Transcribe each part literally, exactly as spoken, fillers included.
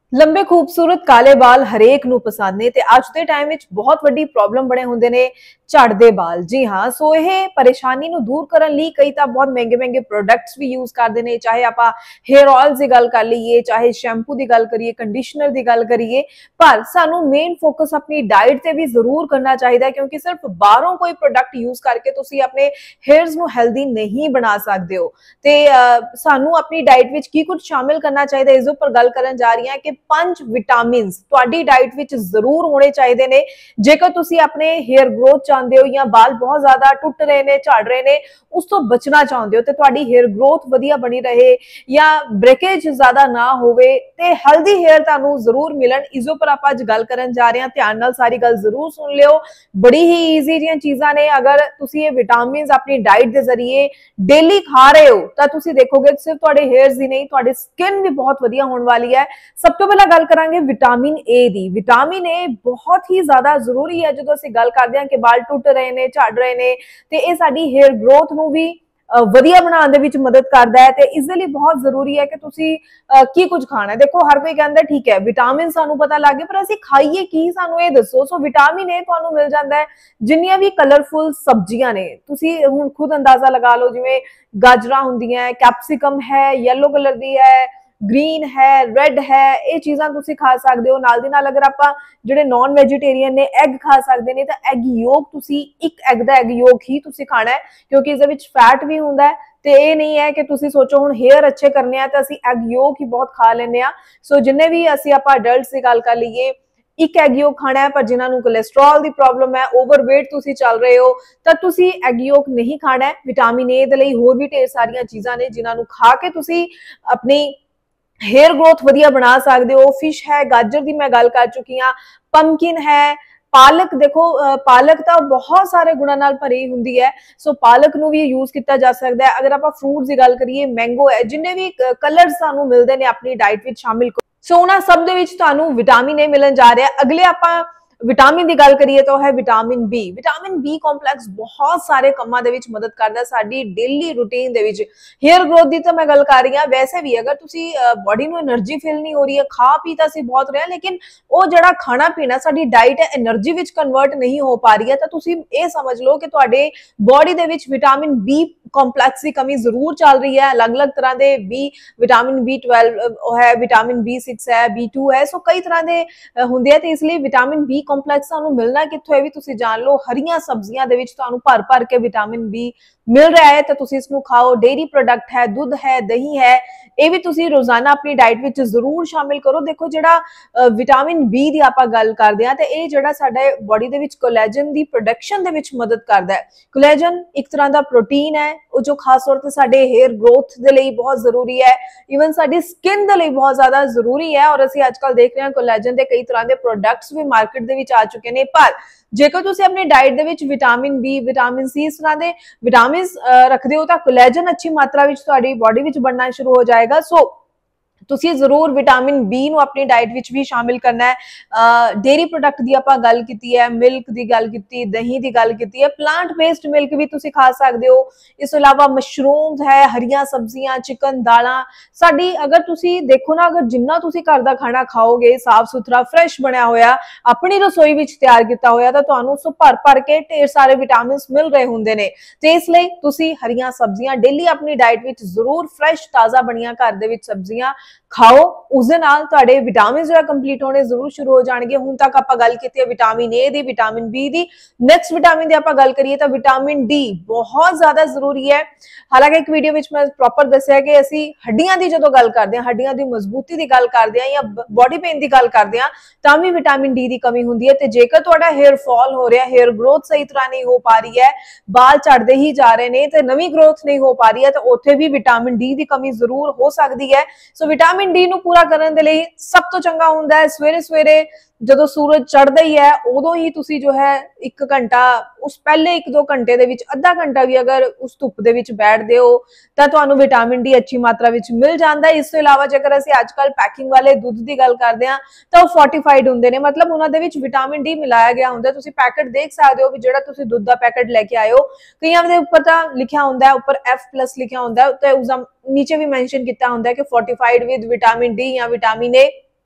लंबे खूबसूरत काले बाल हरेक नूं पसंद ने ते अज के टाइम विच बहुत वड्डी प्रॉब्लम बने हुंदे ने झड़दे बाल। जी हाँ, सो यह परेशानी नूं दूर करन लई कई तां बहुत महंगे महंगे प्रोडक्ट्स भी यूज करदे ने, चाहे आपां हेयर ऑयल्स दी गल कर लईए, चाहे शैंपू दी गल करिए, कंडीशनर दी गल करिए, पर सानू मेन फोकस अपनी डाइट ते भी जरूर करना चाहिए, क्योंकि सिर्फ बाहरों कोई प्रोडक्ट यूज करके तुसीं अपने हेयर्स नूं हेल्दी नहीं बना सकदे हो। ते सानू अपनी डाइट विच की कुछ शामिल करना चाहिए, इस उपर गल करन जा रही हां कि पंज विटामिन तुहाडी डाइट विच जरूर होने चाहिए ने। जेकर तुसीं अपने हेयर ग्रोथ चाहते हो या बाल बहुत ज्यादा टुट रहे ने, झड़ रहे ने, उस तो बचना चाहते हो तो तुहाडी हेयर ग्रोथ वधिया बनी रहे या ब्रेकेज ज्यादा ना होवे ते हेल्दी हेयर तुहानू जरूर मिलन, इस उपर आपां अज गल करन जा रहे हां। ध्यान नाल सारी गल जरूर सुन लियो, बड़ी ही ईजी जिहियां चीज़ां ने। अगर तुसीं ये विटामिन अपनी डाइट के जरिए डेली खा रहे हो तो तुसीं देखोगे सिर्फ तुहाडे हेयर्स ही नहीं, तुहाडी स्किन भी बहुत वधिया होने वाली है। सब तो पहला गल करांगे विटामिन ए दी। विटामिन ए बहुत ही ज्यादा जरूरी है जो असीं गल करदे हां कि बाल टुट रहे ने, झड़ रहे ने, ते इह साडी हेयर ग्रोथ नूं भी वधिया बनाउण दे विच मदद करदा है। ते इस दे लई बहुत जरूरी है कि तुसीं की कुछ खाना है। देखो हर कोई कहंदा ठीक है विटामिन सानू पता लग गए, पर असीं खाइए की, सानू ये दसो। सो विटामिन ए तुहानू मिल जांदा है जिन्नियां भी कलरफुल सब्जियां ने, तुसीं हुण खुद अंदाजा लगा लो, जिवें गाजरां हुंदियां, कैप्सिकम है, येलो कलर दी है, ग्रीन है, रेड है, ये चीज़ां तुसीं खा सकदे हो। नाल दी नाल अगर आपां जिहड़े नॉन वेजीटेरियन ने एग खा सकदे ने, तां एग योक तुसीं एक एग दा एग योक ही तुसीं खाना है, क्योंकि इस दे विच फैट भी हुंदा है। ते ये नहीं है कि तुसीं सोचो हुण हेयर अच्छे करने हैं तो असीं एग योक ही बहुत खा लैंदे आ। सो जिन्ने भी असीं आपां अडल्ट्स दी गल कर लईए, एक एग योक खाना है, पर जिन्हां नूं कोलेस्ट्रॉल दी प्रॉब्लम है, ओवरवेट तुसीं चल रहे हो, तां तुसीं एग योक नहीं खाना है। विटामिन ए दे लई होर भी ढेर सारियां चीज़ां ने जिन्हां नूं खा के तुसीं अपनी हेयर ग्रोथ वधिया बना सकते हो। फिश है, गाजर की मैं गल कर चुकी हाँ, पंपकिन है, पालक। देखो पालक तो बहुत सारे गुणों नाल भरी हुंदी है, सो पालक नूं भी यूज किया जा सकता है। अगर आप फ्रूट्स की गल करिए, मैंगो है, जिन्ने भी कलर सानू मिलते हैं अपनी डाइट में शामिल करो। सो उन्हां सब दे विच तुहानू विटामिन ए मिलन जा रहा है। अगले आपां विटामिन की गल करिए तो है vitamin B. Vitamin B complex बहुत सारे कामां दे विच मदद करदा साडी डेली रूटीन दे विच। हेयर ग्रोथ की तो मैं गल कर रही हाँ, वैसे भी अगर तुसी बॉडी में एनर्जी फील नहीं हो रही है, खा पी तो असीं बहुत रहे हैं, लेकिन वो जड़ा खाना पीना साडी डाइट है एनर्जी विच कन्वर्ट नहीं हो पा रही है, तो तुसी ये समझ लो कि तुहाडे बॉडी दे विच विटामिन बी कॉम्पलैक्स की कमी जरूर चल रही है। अलग अलग तरह के बी विटामिन बी ट्वेल्व है, विटामिन बी सिक्स है, बी टू है, सो कई तरह के होंदे हैं। ते इसलिए विटामिन बी कॉम्पलैक्स सानू मिलना कित्थों है भी तुसी जान लो। हरियां सब्जियां दे विच तुहानू भर भर के विटामिन बी मिल रहा है, तो तुसी इसनू खाओ। डेयरी प्रोडक्ट है, दूध है, दही है, ये भी तुसी रोजाना अपनी डाइट विच जरूर शामिल करो। देखो जिहड़ा विटामिन बी दी आपां गल करदे हां, ते ये जिहड़ा साडे बॉडी दे विच कोलेजन दी प्रोडक्शन दे विच मदद करदा है। कोलेजन एक तरह का प्रोटीन है, वो जो खास तौर पर साडे हेयर ग्रोथ दे लई बहुत जरूरी है, ईवन साडी स्किन दे लई बहुत ज्यादा जरूरी है। और असीं अजकल देख रहे हैं कोलेजन दे कई तरह के प्रोडक्ट्स भी मार्केट दे विच आ चुके ने। पर जेकर तुसीं अपनी डाइट दे विच विटामिन बी, विटामिन सी, इस तरह के विटामिन रखते हो तो कोलेजन अच्छी मात्रा विच तुहाडी बॉडी विच बनना शुरू हो जाएगा। सो तुसी जरूर विटामिन बी नूं अपनी डाइट विच भी शामिल करना है। डेयरी प्रोडक्ट की आपां गल कीती है, मिल्क की गल कीती, दही की गल कीती है, प्लांट बेस्ड मिल्क भी तुसी खा सकते हो। इस तो इलावा मशरूम्स है, हरियां सब्जियां, चिकन, दालां साडी अगर तुसी देखो ना, अगर जिन्ना तुसी घर दा खाना खाओगे, साफ सुथरा फ्रैश बनया होया अपनी रसोई विच तैयार किया होया, तो तुहानू सो भर भर के ढेर सारे विटामिन मिल रहे हुंदे ने। ते इसलिए तुसी हरियां सब्जियां डेली अपनी डाइट विच जरूर फ्रैश ताज़ा बनिया घर दे विच सब्जियां खाओ, उस दे नाल तुहाडे विटामिन जो कंप्लीट होने जरूर शुरू हो जाएंगे। हुण तक आपां गल कीती है विटामिन ए दी, विटामिन बी दी। नैक्सट विटामिन दी आपां गल करिए तो विटामिन डी बहुत ज्यादा जरूरी है। हालांकि एक वीडियो विच मैं प्रॉपर दस्सिया कि असीं हड्डियां दी जदों गल करदे हां, हड्डियां दी मजबूती दी गल करदे हां या बॉडी पेन दी गल करदे हां, तां भी विटामिन डी दी कमी हुंदी है। ते जेकर तुहाडा हेयर फॉल हो रहा है, हेयर ग्रोथ सही तरह नहीं हो पा रही है, बाल झड़दे ही जा रहे ने ते नवीं ग्रोथ नहीं हो पा रही है, तो उत्थे भी विटामिन डी दी कमी जरूर हो सकती है। सो विटामिन विटामिन डी नूं पूरा करने दे लई सब तो चंगा हुंदा है सवेरे सवेरे जदों सूरज चढ़दा ही है उदों ही तुसी जो है एक घंटा उस पहले एक दो घंटे दे विच अद्धा घंटा भी अगर उस धुप दे विच बैठदे हो तां तुहानूं विटामिन डी अच्छी मात्रा विच मिल जांदा है। इस तों इलावा जेकर असीं अजकल पैकिंग वाले दुध की गल करदे हां तां ओह फोर्टिफाइड हुंदे ने, मतलब उन्हां दे विच विटामिन डी मिलाया गया हुंदा है। तुसी पैकेट देख सकदे हो भी जिहड़ा तुसी दुध दा पैकेट लैके आए हो, कईयां दे उपर तां लिखिया हुंदा है, उपर एफ प्लस लिखिया हुंदा है ते उसदा नीचे भी मैंशन किया हुंदा है कि फोर्टिफाइड विद विटामिन डी या विटामिन ए।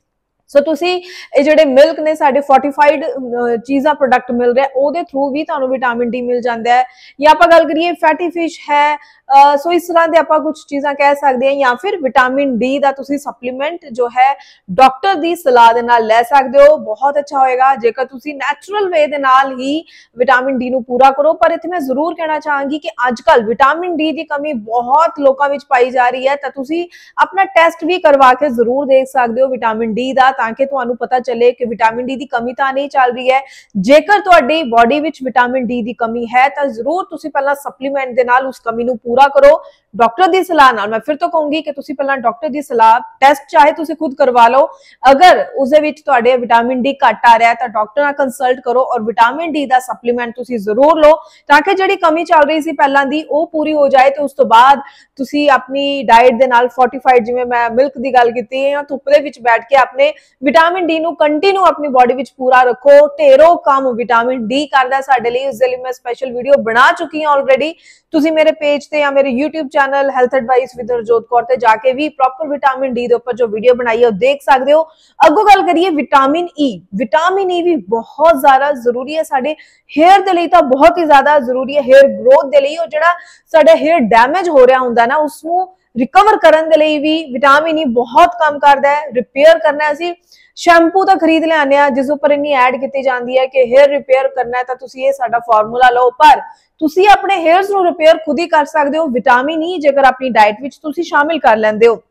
ਸੋ ਤੁਸੀਂ ਇਹ ਜਿਹੜੇ ਮਿਲਕ ਨੇ ਸਾਡੇ ਫੋਰਟੀਫਾਈਡ ਚੀਜ਼ਾਂ ਪ੍ਰੋਡਕਟ ਮਿਲ ਰਿਹਾ ਉਹਦੇ ਥਰੂ ਵੀ ਤੁਹਾਨੂੰ ਵਿਟਾਮਿਨ ਡੀ ਮਿਲ ਜਾਂਦਾ ਹੈ। ਜਾਂ ਆਪਾਂ ਗੱਲ ਕਰੀਏ ਫੈਟੀ ਫਿਸ਼ ਹੈ, ਸੋ ਇਸ ਤਰ੍ਹਾਂ ਦੇ ਆਪਾਂ ਕੁਝ ਚੀਜ਼ਾਂ ਕਹਿ ਸਕਦੇ ਹਾਂ। ਜਾਂ ਫਿਰ ਵਿਟਾਮਿਨ ਡੀ ਦਾ ਤੁਸੀਂ ਸਪਲੀਮੈਂਟ ਜੋ ਹੈ ਡਾਕਟਰ ਦੀ ਸਲਾਹ ਦੇ ਨਾਲ ਲੈ ਸਕਦੇ ਹੋ, ਬਹੁਤ ਅੱਛਾ ਹੋਏਗਾ ਜੇਕਰ ਤੁਸੀਂ ਨੈਚੁਰਲ ਵੇ ਦੇ ਨਾਲ ਹੀ ਵਿਟਾਮਿਨ ਡੀ ਨੂੰ ਪੂਰਾ ਕਰੋ। ਪਰ ਇੱਥੇ ਮੈਂ ਜ਼ਰੂਰ ਕਹਿਣਾ ਚਾਹਾਂਗੀ ਕਿ ਅੱਜ ਕੱਲ ਵਿਟਾਮਿਨ ਡੀ ਦੀ ਕਮੀ ਬਹੁਤ ਲੋਕਾਂ ਵਿੱਚ ਪਾਈ ਜਾ ਰਹੀ ਹੈ, ਤਾਂ ਤੁਸੀਂ ਆਪਣਾ ਟੈਸਟ ਵੀ ਕਰਵਾ ਕੇ ਜ਼ਰੂਰ ਦੇਖ ਸਕਦੇ ਹੋ ਵਿਟਾਮਿਨ ਡੀ ਦਾ, ਤਾਂ ਕਿ ਤੁਹਾਨੂੰ ਪਤਾ ਚੱਲੇ ਕਿ ਵਿਟਾਮਿਨ ਡੀ ਦੀ ਕਮੀ ਤਾਂ ਨਹੀਂ ਚੱਲ ਰਹੀ ਹੈ। ਜੇਕਰ ਤੁਹਾਡੀ ਬਾਡੀ ਵਿੱਚ ਵਿਟਾਮਿਨ ਡੀ ਦੀ ਕਮੀ ਹੈ ਤਾਂ ਜ਼ਰੂਰ ਤੁਸੀਂ ਪਹਿਲਾਂ ਸਪਲੀਮੈਂਟ ਦੇ ਨਾਲ ਉਸ ਕਮੀ ਨੂੰ ਪੂਰਾ ਕਰੋ ਡਾਕਟਰ ਦੀ ਸਲਾਹ ਨਾਲ। ਮੈਂ ਫਿਰ ਤੋਂ ਕਹੂੰਗੀ ਕਿ ਤੁਸੀਂ ਪਹਿਲਾਂ ਡਾਕਟਰ ਦੀ ਸਲਾਹ, ਟੈਸਟ ਚਾਹੇ ਤੁਸੀਂ ਖੁਦ ਕਰਵਾ ਲਓ, ਅਗਰ ਉਸਦੇ ਵਿੱਚ ਤੁਹਾਡੇ ਵਿਟਾਮਿਨ ਡੀ ਘੱਟ ਆ ਰਿਹਾ ਤਾਂ ਡਾਕਟਰ ਨਾਲ ਕੰਸਲਟ ਕਰੋ ਔਰ ਵਿਟਾਮਿਨ ਡੀ ਦਾ ਸਪਲੀਮੈਂਟ ਤੁਸੀਂ ਜ਼ਰੂਰ ਲਓ, ਤਾਂ ਕਿ ਜਿਹੜੀ ਕਮੀ ਚੱਲ ਰਹੀ ਸੀ ਪਹਿਲਾਂ ਦੀ ਉਹ ਪੂਰੀ ਹੋ ਜਾਏ। ਤੇ ਉਸ ਤੋਂ ਬਾਅਦ ਤੁਸੀਂ ਆਪਣੀ ਡਾਈਟ ਦੇ ਨਾਲ ਫੋਰਟੀਫਾਈਡ, ਜਿਵੇਂ ਮੈਂ ਮਿਲਕ ਦੀ ਗੱਲ ਕੀਤੀ ਹੈ, ਧੁੱਪ ਦੇ ਵਿੱਚ ਬੈਠ ਕੇ ਆਪਣੇ ਵਿਟਾਮਿਨ ਡੀ ਨੂੰ ਕੰਟੀਨਿਊ ਆਪਣੀ ਬਾਡੀ ਵਿੱਚ ਪੂਰਾ ਰੱਖੋ। ਢੇਰੋਂ ਕੰਮ ਵਿਟਾਮਿਨ ਡੀ ਕਰਦਾ ਸਾਡੇ ਲਈ, ਇਸ ਦੇ ਲਈ ਮੈਂ ਸਪੈਸ਼ਲ ਵੀਡੀਓ ਬਣਾ ਚੁੱਕੀ ਹਾਂ ਆਲਰੇਡੀ। ਤੁਸੀਂ ਮੇਰੇ ਪੇਜ ਤੇ ਜਾਂ ਮੇਰੇ YouTube channel health advice with Harjot Kaur ਤੇ ਜਾ ਕੇ ਵੀ ਪ੍ਰੋਪਰ ਵਿਟਾਮਿਨ ਡੀ ਦੇ ਉੱਪਰ ਜੋ ਵੀਡੀਓ ਬਣਾਈ ਹੈ ਉਹ ਦੇਖ ਸਕਦੇ ਹੋ। ਅੱਗੋਂ ਗੱਲ ਕਰੀਏ ਵਿਟਾਮਿਨ ਈ, ਵਿਟਾਮਿਨ ਈ ਵੀ ਬਹੁਤ ਜ਼ਿਆਦਾ ਜ਼ਰੂਰੀ ਹੈ ਸਾਡੇ हेयर ਦੇ ਲਈ, ਤਾਂ ਬਹੁਤ ਹੀ ਜ਼ਿਆਦਾ ਜ਼ਰੂਰੀ ਹੈ हेयर ग्रोथ ਦੇ ਲਈ। ਉਹ ਜਿਹੜਾ ਸਾਡਾ हेयर डैमेज ਹੋ ਰਿਹਾ ਹੁੰਦਾ ਨਾ ਉਸਨੂੰ रिकवर ਕਰਨ ਦੇ ਲਈ ਵੀ ਵਿਟਾਮਿਨ ਈ ਬਹੁਤ ਕੰਮ ਕਰਦਾ ਹੈ। ਰਿਪੇਅਰ ਕਰਨਾ, ਅਸੀਂ ਸ਼ੈਂਪੂ ਤਾਂ ਖਰੀਦ ਲਿਆਉਂਦੇ ਆ ਜਿਸ ਉੱਪਰ ਇੰਨੀ ਐਡ ਕੀਤੀ ਜਾਂਦੀ ਹੈ ਕਿ हेयर ਰਿਪੇਅਰ ਕਰਨਾ ਹੈ ਤਾਂ ਤੁਸੀਂ ਇਹ ਸਾਡਾ ਫਾਰਮੂਲਾ ਲਓ, ਪਰ ਤੁਸੀਂ ਆਪਣੇ हेयर्स ਨੂੰ ਰਿਪੇਅਰ ਖੁਦ ਹੀ ਕਰ ਸਕਦੇ ਹੋ ਵਿਟਾਮਿਨ ਈ ਜੇਕਰ ਆਪਣੀ ਡਾਈਟ ਵਿੱਚ ਤੁਸੀਂ ਸ਼ਾਮਿਲ ਕਰ ਲੈਂਦੇ ਹੋ।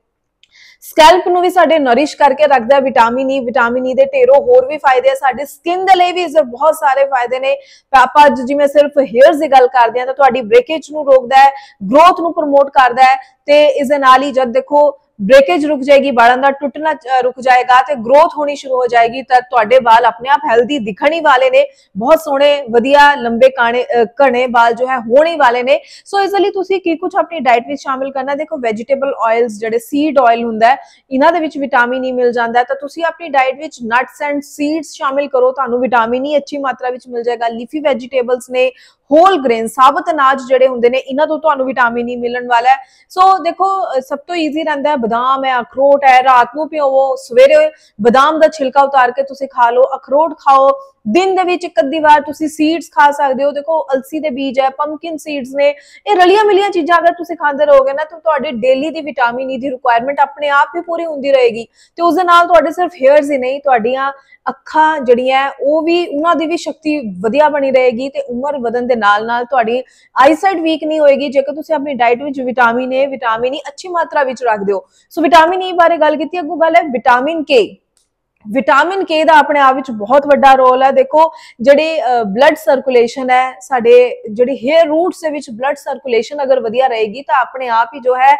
ਸਕੈਲਪ ਨੂੰ ਵੀ ਸਾਡੇ ਨਰਿਸ਼ ਕਰਕੇ ਰੱਖਦਾ ਹੈ ਵਿਟਾਮਿਨ ਈ। ਵਿਟਾਮਿਨ ਈ ਦੇ ਢੇਰੋਂ ਹੋਰ ਵੀ ਫਾਇਦੇ ਆ, ਸਾਡੇ ਸਕਿਨ ਦੇ ਲਈ ਵੀ ਇਸ ਦੇ ਬਹੁਤ ਸਾਰੇ ਫਾਇਦੇ ਨੇ। ਆਪਾਂ ਜਿਵੇਂ ਸਿਰਫ हेयर्स ਦੀ ਗੱਲ ਕਰਦੇ ਆ ਤਾਂ ਤੁਹਾਡੀ ਬ੍ਰੇਕੇਜ ਨੂੰ ਰੋਕਦਾ ਹੈ, ਗਰੋਥ ਨੂੰ ਪ੍ਰਮੋਟ ਕਰਦਾ ਹੈ, ਤੇ ਇਸ ਦੇ ਨਾਲ ਹੀ ਜਦ ਦੇਖੋ ब्रेकेज रुक जाएगी, बालों का टुटना रुक जाएगा, तो ग्रोथ होनी शुरू हो जाएगी, तो तुहाडे बाल अपने आप हेल्दी दिखण ही वाले ने, बहुत सोहणे वधिया लंबे काणे घने बाल जो है होने वाले ने। सो इसलिए तुसी की कुछ अपनी डाइट में शामिल करना। देखो वेजिटेबल ऑयल्स जिहड़े सीड ऑयल हुंदा है इन्हां दे विच विटामिन ई मिल जांदा है, तो तुसी अपनी डाइट विच नट्स एंड सीड्स शामिल करो, तुहानू विटामिन ई अच्छी मात्रा विच मिल जाएगा। लीफी वेजिटेबल्स ने, होल ग्रेन साबत अनाज जिहड़े हुंदे ने इन्हां तों तुहानू विटामिन ई मिलण वाला है। सो देखो सब तो ईजी रहिंदा है, बादाम है, अखरोट है, रात नूं पिओवो, सवेरे बादाम दा छिलका उतार के तुसीं खा लो, अखरोट खाओ, दिन दे विच एक अद्धी वार तुसीं सीड्स खा सकदे हो। देखो अलसी दे बीज है, पंपकिन सीड्स ने, ये रलियां मिलियां चीज़ां अगर तुसीं खांदे रहोगे ना तो तुहाडी डेली दी विटामिन ई दी रिक्वायरमेंट अपने आप ही पूरी हुंदी रहेगी। ते उस दे नाल तुहाडे सिर्फ हेयर्स ही नहीं, तुहाडीआं अखां जिहड़ियां ओह भी उन्हां दी भी शक्ति वधिया बनी रहेगी, ते उम्र वधन दे नाल नाल तुहाडी आईसाइट वीक नहीं होएगी जेकर तुसीं अपनी डाइट विच विटामिन ए विटामिन ई अच्छी मात्रा विच रखदे हो। सो विटामिन ई बारे गल कीती, अगों गल है विटामिन के। विटामिन के दा अपने आप विच बहुत बड़ा रोल है। देखो जिहड़ी ब्लड सर्कुलेशन है, साडे जिहड़ी हेयर रूट्स दे विच ब्लड सर्कुलेशन अगर वधिया रहेगी तो अपने आप ही जो है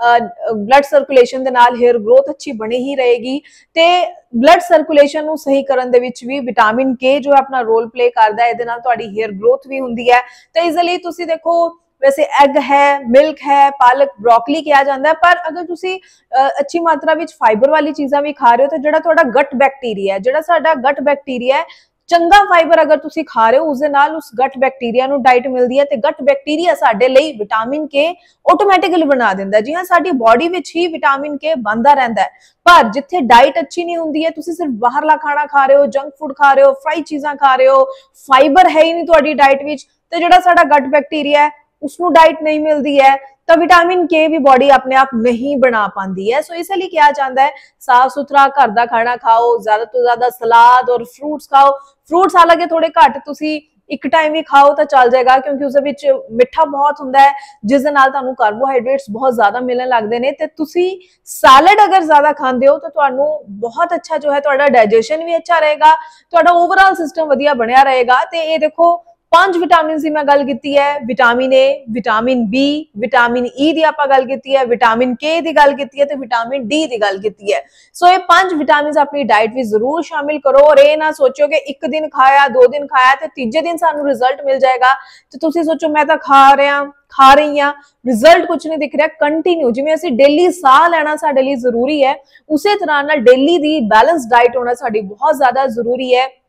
ब्लड सर्कुलेशन दे नाल हेयर ग्रोथ अच्छी बनी ही रहेगी। ते ब्लड सर्कुलेशन नूं सही करन दे विच भी विटामिन के जो है अपना रोल प्ले करदा है, इहदे नाल तुहाडी हेयर ग्रोथ भी हुंदी है। ते इस लई तुसीं देखो वैसे एग है, मिल्क है, पालक, ब्रोकली किया जाता है, पर अगर तुसी अच्छी मात्रा विच फाइबर वाली चीज़ां भी खा रहे हो तो जिहड़ा तुहाडा गट बैक्टीरिया है, जिहड़ा साडा गट बैक्टीरिया है, चंगा फाइबर अगर तुसी खा रहे हो उस दे नाल उस गट बैक्टीरिया नूं डाइट मिलदी है, ते गट बैक्टीरिया साडे लई विटामिन के ऑटोमैटिकली बना दिंदा है। जी हां, साडी बॉडी विच ही विटामिन के बनदा रहिंदा है, पर जिथे डाइट अच्छी नहीं हुंदी है, तुसी सिर्फ बाहरला खाना खा रहे हो, जंक फूड खा रहे हो, फ्राई चीज़ां खा रहे हो, फाइबर है ही नहीं तुहाडी डाइट विच, ते जिहड़ा साडा गट बैक्टीरिया है उसनू डाइट नहीं मिलती है, तो विटामिन के भी बॉडी अपने आप नहीं बना पाती है। सो इसलिए क्या चाहता है, साफ सुथरा घर का खाना खाओ, ज्यादा तो ज्यादा सलाद और फ्रूट्स खाओ। फ्रूट्स हालांकि थोड़े घट तुसी एक टाइम ही खाओ तो चल जाएगा, क्योंकि उस विच मिठा बहुत हुंदा है जिस दे नाल तुहानू कार्बोहाइड्रेट्स बहुत ज्यादा मिलने लगते हैं। ते तुसी सैलड अगर ज्यादा खांदे हो तो तुहानू बहुत अच्छा जो है तुहाडा डाइजेशन भी अच्छा रहेगा, तुहाडा ओवरऑल सिस्टम वधिया बनिया रहेगा। ते ये देखो पांच विटामिन की मैं गल की है, vitamin A, vitamin B, vitamin E की आप गल की है, विटामिन के की गल की है, तो विटामिन डी की गल की है। सो ये पांच विटामिन अपनी डाइट में जरूर शामिल करो, और ये ना सोचो कि एक दिन खाया, दो दिन खाया तो तीजे दिन सानू रिजल्ट मिल जाएगा। तो तुसी सोचो मैं तो खा रहा खा रही हाँ, रिजल्ट कुछ नहीं दिख रहा। कंटिन्यू जिवें असीं डेली साह लेना साडे लई जरूरी है, उसे तरह नाल डेली दी बैलेंस डाइट होना साडी बहुत ज्यादा जरूरी है।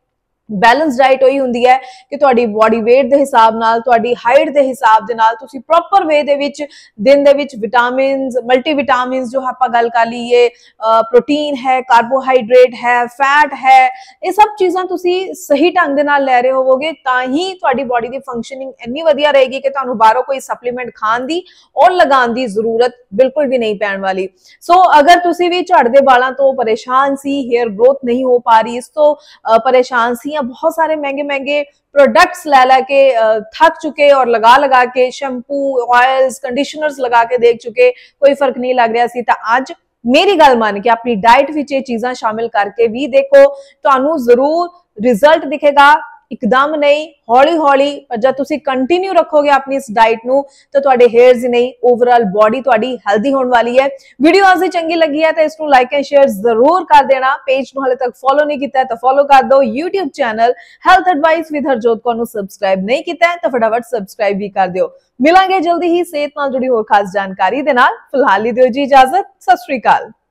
बैलेंस डाइट वही हुंदी है कि तुहाडी बॉडी वेट के हिसाब नाल, तुहाडी हाइट के हिसाब दे नाल तुसी प्रॉपर वे दे विच दिन दे विच विटामिन्स, मल्टीविटामिन्स जो आपां गल कर लईए, प्रोटीन है, कार्बोहाइड्रेट है, फैट है, ये सब चीज़ां तुसी सही ढंग दे नाल लै रहे होवोगे तां ही तुहाडी बॉडी दी फंक्शनिंग इन्नी वधिया रहेगी कि तुहानूं बाहरों कोई सप्लीमेंट खाण दी और लगाउण दी जरूरत बिल्कुल भी नहीं पैण वाली। सो अगर तुसी भी झड़दे बालां तो परेशान सी, हेयर ग्रोथ नहीं हो पा रही, इस तो परेशान सी, बहुत सारे महंगे महंगे प्रोडक्ट्स ला ला के थक चुके और लगा लगा के शैम्पू, ऑयल्स, कंडीशनर्स लगा के देख चुके, कोई फर्क नहीं लग रहा सी, तो आज मेरी गल मान के अपनी डाइट विच ये चीज़ां शामिल करके भी देखो, तुहानूं जरूर रिजल्ट दिखेगा। एकदम नहीं, हौली हौली, पर जब तुसी कंटिन्यू रखोगे अपनी इस डाइट नूं तो तुहाडे हेयर्स ही नहीं, ओवरऑल बॉडी तुहाडी हेल्दी होने वाली है। वीडियो आज चंगी लगी है तो इसनूं लाइक एंड शेयर जरूर कर देना। पेज नूं हाले तक फॉलो नहीं किया तो फॉलो कर दो। YouTube channel health advice with Harjot Kaur नूं सब्सक्राइब नहीं किया तो फटाफट सब्सक्राइब भी कर दिओ। मिलांगे जल्दी ही सेहत नाल जुड़ी होर खास जानकारी दे नाल। फिलहाल दी दिओ जी इजाजत। सत श्री अकाल।